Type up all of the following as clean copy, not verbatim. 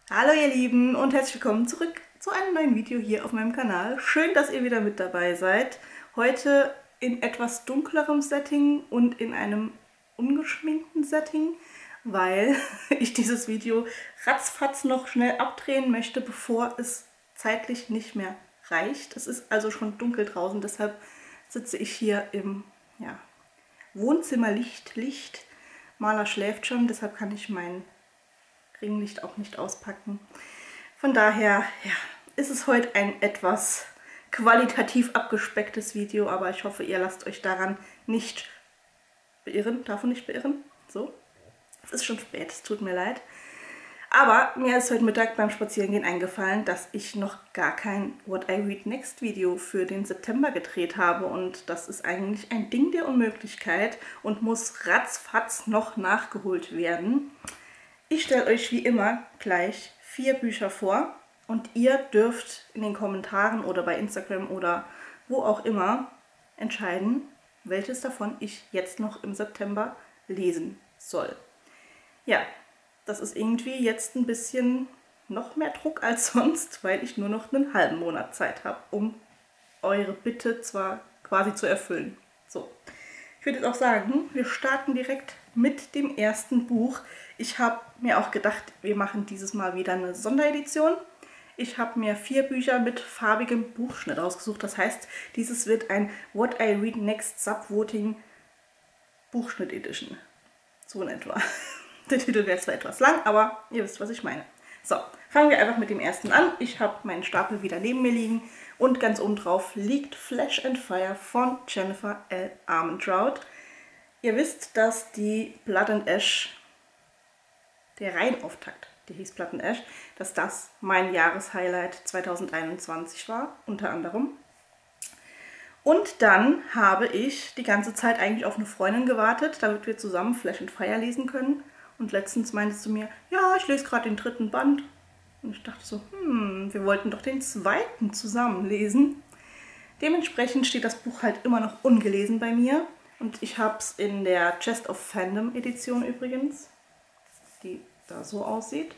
Hallo ihr Lieben und herzlich willkommen zurück zu einem neuen Video hier auf meinem Kanal. Schön, dass ihr wieder mit dabei seid. Heute in etwas dunklerem Setting und in einem ungeschminkten Setting, weil ich dieses Video ratzfatz noch schnell abdrehen möchte, bevor es zeitlich nicht mehr reicht. Es ist also schon dunkel draußen, deshalb sitze ich hier im Wohnzimmerlicht. Maler schläft schon, deshalb kann ich mein Ringlicht auch nicht auspacken. Von daher ist es heute ein etwas qualitativ abgespecktes Video, aber ich hoffe, ihr lasst euch daran nicht beirren. Davon nicht beirren? So. Es ist schon spät, es tut mir leid. Aber mir ist heute Mittag beim Spazierengehen eingefallen, dass ich noch gar kein What I Read Next Video für den September gedreht habe. Und das ist eigentlich ein Ding der Unmöglichkeit und muss ratzfatz noch nachgeholt werden. Ich stelle euch wie immer gleich 4 Bücher vor und ihr dürft in den Kommentaren oder bei Instagram oder wo auch immer entscheiden, welches davon ich jetzt noch im September lesen soll. Ja, das ist irgendwie jetzt ein bisschen noch mehr Druck als sonst, weil ich nur noch einen halben Monat Zeit habe, um eure Bitte zwar quasi zu erfüllen. So. Ich würde jetzt auch sagen, wir starten direkt mit dem ersten Buch. Ich habe mir auch gedacht, wir machen dieses Mal wieder eine Sonderedition. Ich habe mir 4 Bücher mit farbigem Buchschnitt ausgesucht. Das heißt, dieses wird ein What I Read Next Subvoting Buchschnitt Edition. So in etwa. Der Titel wäre zwar etwas lang, aber ihr wisst, was ich meine. So, fangen wir einfach mit dem ersten an. Ich habe meinen Stapel wieder neben mir liegen und ganz oben drauf liegt Flesh and Fire von Jennifer L. Armentrout. Ihr wisst, dass die Blood and Ash, der Reihenauftakt, die hieß Blood and Ash, dass das mein Jahreshighlight 2021 war, unter anderem. Und dann habe ich die ganze Zeit eigentlich auf eine Freundin gewartet, damit wir zusammen Flesh and Fire lesen können. Und letztens meinte sie zu mir, ja, ich lese gerade den 3. Band. Und ich dachte so, wir wollten doch den 2. zusammen lesen. Dementsprechend steht das Buch halt immer noch ungelesen bei mir. Und ich habe es in der Chest of Fandom Edition übrigens, die da so aussieht.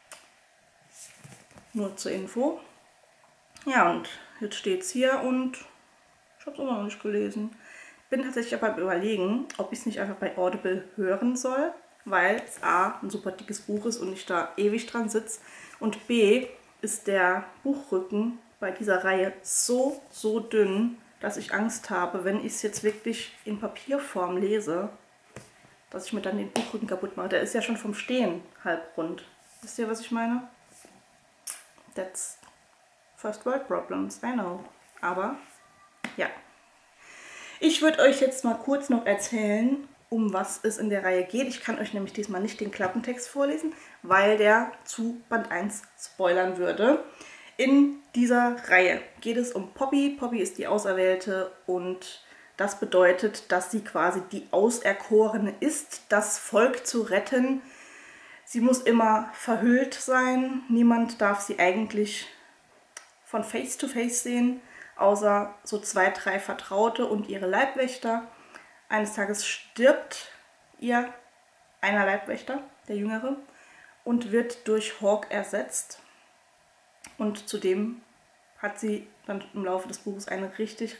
Nur zur Info. Ja, und jetzt steht es hier und ich habe es immer noch nicht gelesen. Bin tatsächlich aber überlegen, ob ich es nicht einfach bei Audible hören soll, weil es A, ein super dickes Buch ist und ich da ewig dran sitze und B, ist der Buchrücken bei dieser Reihe so dünn, dass ich Angst habe, wenn ich es jetzt wirklich in Papierform lese, dass ich mir dann den Buchrücken kaputt mache. Der ist ja schon vom Stehen halb rund. Wisst ihr, was ich meine? That's first world problems, I know. Aber ja. Ich würde euch jetzt mal kurz noch erzählen, um was es in der Reihe geht. Ich kann euch nämlich diesmal nicht den Klappentext vorlesen, weil der zu Band 1 spoilern würde. In dieser Reihe geht es um Poppy. Poppy ist die Auserwählte und das bedeutet, dass sie quasi die Auserkorene ist, das Volk zu retten. Sie muss immer verhüllt sein. Niemand darf sie eigentlich von Face to Face sehen, außer so 2, 3 Vertraute und ihre Leibwächter. Eines Tages stirbt ihr einer Leibwächter, der Jüngere, und wird durch Hawk ersetzt. Und zudem hat sie dann im Laufe des Buches eine richtig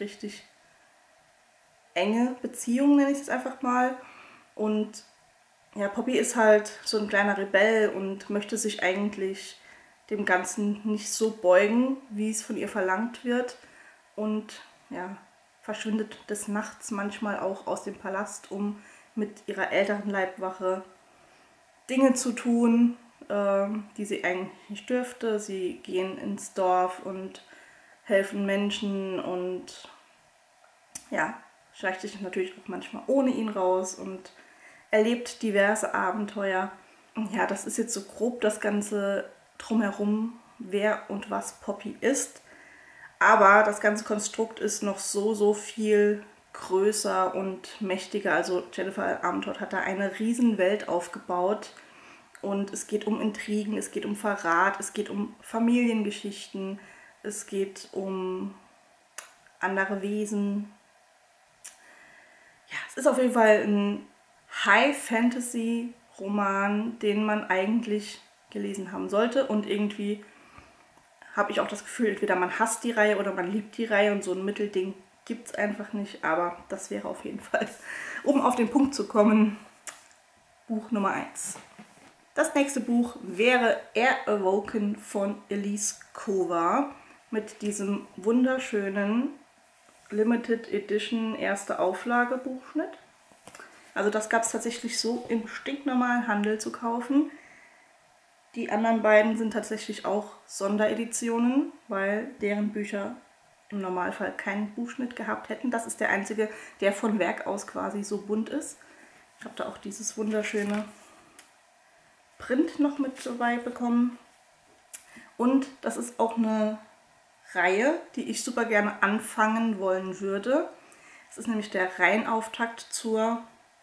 enge Beziehung, nenne ich es einfach mal. Und ja, Poppy ist halt so ein kleiner Rebell und möchte sich eigentlich dem Ganzen nicht so beugen, wie es von ihr verlangt wird. Und ja, verschwindet des Nachts manchmal auch aus dem Palast, um mit ihrer älteren Leibwache Dinge zu tun, die sie eigentlich nicht dürfte. Sie gehen ins Dorf und helfen Menschen und ja, schleicht sich natürlich auch manchmal ohne ihn raus und erlebt diverse Abenteuer. Ja, das ist jetzt so grob das Ganze drumherum, wer und was Poppy ist. Aber das ganze Konstrukt ist noch so viel größer und mächtiger. Also Jennifer L. Armentrout hat da eine riesen Welt aufgebaut. Und es geht um Intrigen, es geht um Verrat, es geht um Familiengeschichten, es geht um andere Wesen. Ja, es ist auf jeden Fall ein High-Fantasy-Roman, den man eigentlich gelesen haben sollte. Und irgendwie habe ich auch das Gefühl, entweder man hasst die Reihe oder man liebt die Reihe und so ein Mittelding gibt es einfach nicht. Aber das wäre auf jeden Fall, um auf den Punkt zu kommen, Buch Nummer 1. Das nächste Buch wäre Air Awoken von Elise Kova mit diesem wunderschönen Limited Edition erste Auflage Buchschnitt. Also das gab es tatsächlich so im stinknormalen Handel zu kaufen. Die anderen beiden sind tatsächlich auch Sondereditionen, weil deren Bücher im Normalfall keinen Buchschnitt gehabt hätten. Das ist der einzige, der von Werk aus quasi so bunt ist. Ich habe da auch dieses wunderschöne Print noch mit dabei bekommen. Und das ist auch eine Reihe, die ich super gerne anfangen wollen würde. Es ist nämlich der Reihenauftakt zur,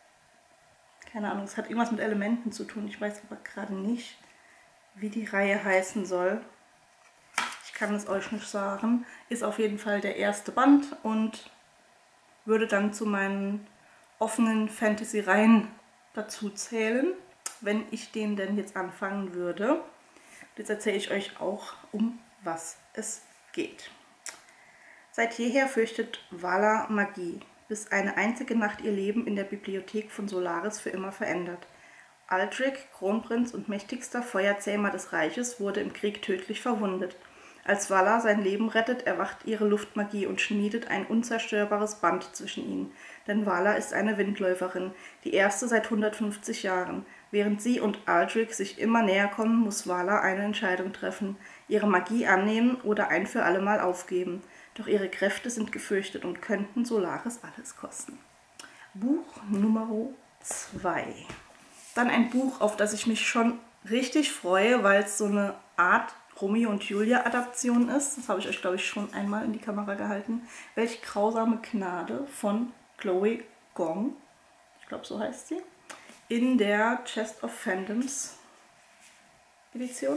keine Ahnung, es hat irgendwas mit Elementen zu tun. Ich weiß aber gerade nicht, wie die Reihe heißen soll. Ich kann es euch nicht sagen. Ist auf jeden Fall der erste Band und würde dann zu meinen offenen Fantasy-Reihen dazu zählen, wenn ich den denn jetzt anfangen würde. Jetzt erzähle ich euch auch, um was es geht. Seit jeher fürchtet Vala Magie, bis eine einzige Nacht ihr Leben in der Bibliothek von Solaris für immer verändert. Aldrich, Kronprinz und mächtigster Feuerzähmer des Reiches, wurde im Krieg tödlich verwundet. Als Vala sein Leben rettet, erwacht ihre Luftmagie und schmiedet ein unzerstörbares Band zwischen ihnen. Denn Vala ist eine Windläuferin, die erste seit 150 Jahren. Während sie und Aldrich sich immer näher kommen, muss Vala eine Entscheidung treffen: ihre Magie annehmen oder ein für allemal aufgeben. Doch ihre Kräfte sind gefürchtet und könnten Solaris alles kosten. Buch Nummer 2. Dann ein Buch, auf das ich mich schon richtig freue, weil es so eine Art Romeo und Julia Adaption ist. Das habe ich euch, glaube ich, schon einmal in die Kamera gehalten. Welch grausame Gnade von Chloe Gong. Ich glaube, so heißt sie. In der Chest of Fandoms Edition.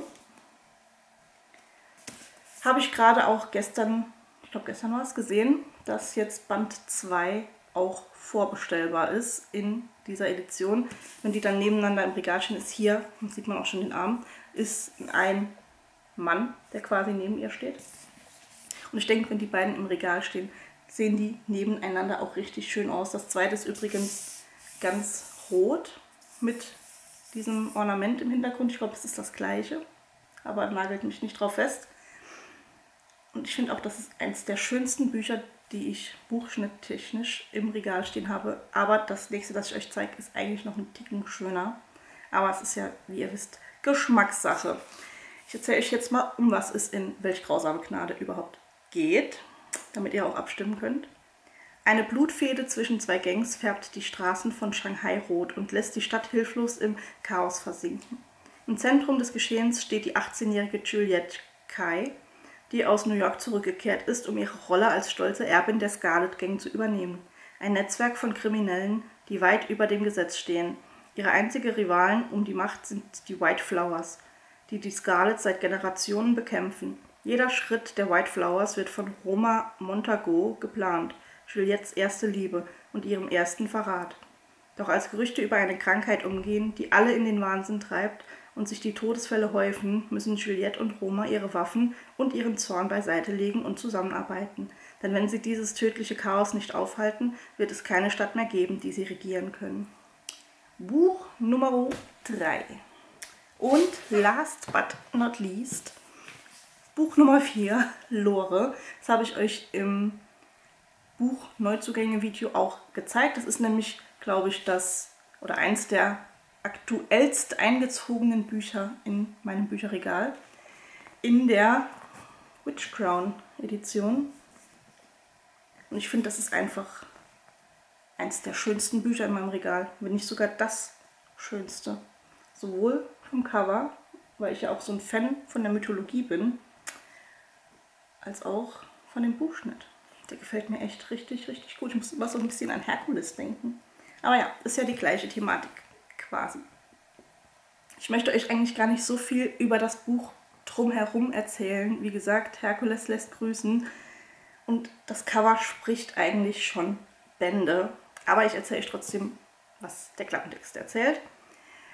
Habe ich gerade auch gestern, ich glaube gestern war es, gesehen, dass jetzt Band 2 auch vorbestellbar ist in dieser Edition. Wenn die dann nebeneinander im Regal stehen, ist hier, das sieht man auch schon den Arm, ist ein Mann, der quasi neben ihr steht. Und ich denke, wenn die beiden im Regal stehen, sehen die nebeneinander auch richtig schön aus. Das zweite ist übrigens ganz rot mit diesem Ornament im Hintergrund. Ich glaube, es ist das gleiche, aber nagelt mich nicht drauf fest. Und ich finde auch, das ist eines der schönsten Bücher, die ich buchschnitttechnisch im Regal stehen habe. Aber das nächste, das ich euch zeige, ist eigentlich noch ein Ticken schöner. Aber es ist ja, wie ihr wisst, Geschmackssache. Ich erzähle euch jetzt mal, um was es in Welch grausame Gnade überhaupt geht, damit ihr auch abstimmen könnt. Eine Blutfehde zwischen zwei Gangs färbt die Straßen von Shanghai rot und lässt die Stadt hilflos im Chaos versinken. Im Zentrum des Geschehens steht die 18-jährige Juliette Kai, die aus New York zurückgekehrt ist, um ihre Rolle als stolze Erbin der Scarlet Gang zu übernehmen. Ein Netzwerk von Kriminellen, die weit über dem Gesetz stehen. Ihre einzige Rivalen um die Macht sind die White Flowers, die die Scarlet seit Generationen bekämpfen. Jeder Schritt der White Flowers wird von Roma Montagu geplant, Juliettes erste Liebe und ihrem ersten Verrat. Doch als Gerüchte über eine Krankheit umgehen, die alle in den Wahnsinn treibt und sich die Todesfälle häufen, müssen Juliette und Roma ihre Waffen und ihren Zorn beiseite legen und zusammenarbeiten. Denn wenn sie dieses tödliche Chaos nicht aufhalten, wird es keine Stadt mehr geben, die sie regieren können. Buch Nummer 3. Und last but not least, Buch Nummer 4, Lore. Das habe ich euch im Buch-Neuzugänge-Video auch gezeigt. Das ist nämlich, glaube ich, eins der aktuellst eingezogenen Bücher in meinem Bücherregal. In der Witch Crown Edition. Und ich finde, das ist einfach eins der schönsten Bücher in meinem Regal. Wenn nicht sogar das schönste. Sowohl vom Cover, weil ich ja auch so ein Fan von der Mythologie bin, als auch von dem Buchschnitt. Der gefällt mir echt richtig, richtig gut. Ich muss immer so ein bisschen an Herkules denken. Aber ja, ist ja die gleiche Thematik quasi. Ich möchte euch eigentlich gar nicht so viel über das Buch drumherum erzählen. Wie gesagt, Herkules lässt grüßen. Und das Cover spricht eigentlich schon Bände. Aber ich erzähle euch trotzdem, was der Klappentext erzählt.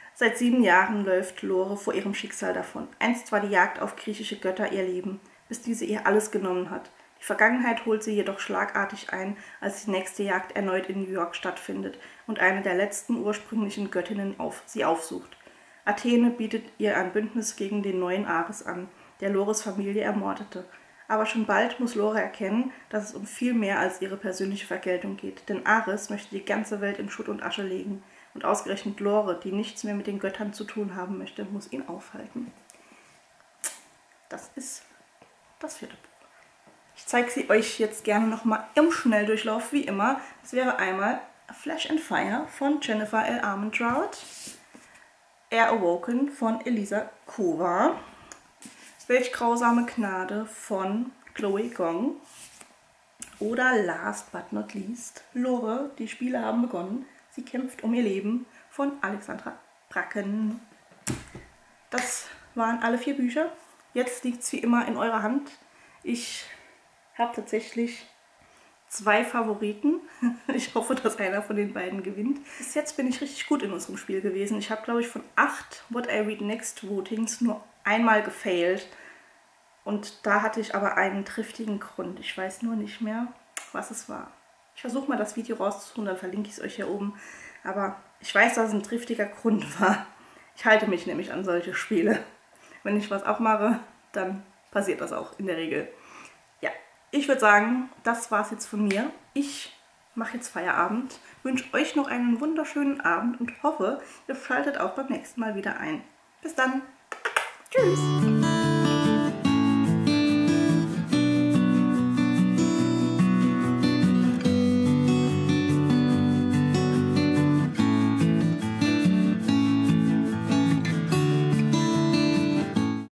Seit 7 Jahren läuft Lore vor ihrem Schicksal davon. Einst war die Jagd auf griechische Götter ihr Leben, bis diese ihr alles genommen hat. Die Vergangenheit holt sie jedoch schlagartig ein, als die nächste Jagd erneut in New York stattfindet und eine der letzten ursprünglichen Göttinnen sie aufsucht. Athene bietet ihr ein Bündnis gegen den neuen Ares an, der Lores Familie ermordete. Aber schon bald muss Lore erkennen, dass es um viel mehr als ihre persönliche Vergeltung geht, denn Ares möchte die ganze Welt in Schutt und Asche legen. Und ausgerechnet Lore, die nichts mehr mit den Göttern zu tun haben möchte, muss ihn aufhalten. Das ist das 4. Buch. Ich zeige sie euch jetzt gerne nochmal im Schnelldurchlauf, wie immer. Das wäre einmal A Flash and Fire von Jennifer L. Armentrout, Air Awoken von Elisa Kova, Welch grausame Gnade von Chloe Gong oder last but not least Lore, die Spiele haben begonnen. Sie kämpft um ihr Leben von Alexandra Bracken. Das waren alle 4 Bücher. Jetzt liegt es wie immer in eurer Hand. Ich habe tatsächlich 2 Favoriten. Ich hoffe, dass einer von den beiden gewinnt. Bis jetzt bin ich richtig gut in unserem Spiel gewesen. Ich habe, glaube ich, von 8 What I Read Next Votings nur einmal gefailt. Und da hatte ich aber einen triftigen Grund. Ich weiß nur nicht mehr, was es war. Ich versuche mal das Video rauszusuchen, dann verlinke ich es euch hier oben. Aber ich weiß, dass es ein triftiger Grund war. Ich halte mich nämlich an solche Spiele. Wenn ich was auch mache, dann passiert das auch in der Regel. Ja, ich würde sagen, das war es jetzt von mir. Ich mache jetzt Feierabend, wünsche euch noch einen wunderschönen Abend und hoffe, ihr schaltet auch beim nächsten Mal wieder ein. Bis dann. Tschüss.